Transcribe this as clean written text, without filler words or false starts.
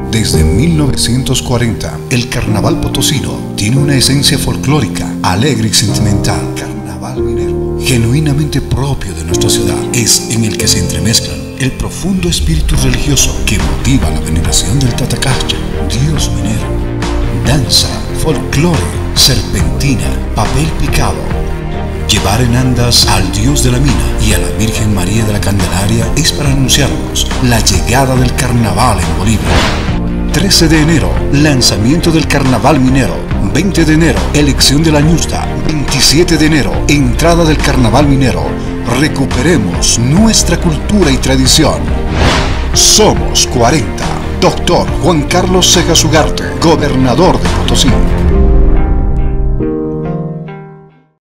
Desde 1940, el carnaval potosino tiene una esencia folclórica, alegre y sentimental. Carnaval minero, genuinamente propio de nuestra ciudad, es en el que se entremezclan el profundo espíritu religioso que motiva la veneración del Tatacacha, dios minero, danza, folclore, serpentina, papel picado. Llevar en andas al dios de la mina y a la Virgen María de la Candelaria es para anunciarnos la llegada del carnaval en Bolivia. 13 de enero, lanzamiento del carnaval minero. 20 de enero, elección de la ñusta. 27 de enero, entrada del carnaval minero. Recuperemos nuestra cultura y tradición. Somos 40. Doctor Juan Carlos Cejas Ugarte, gobernador de Potosí.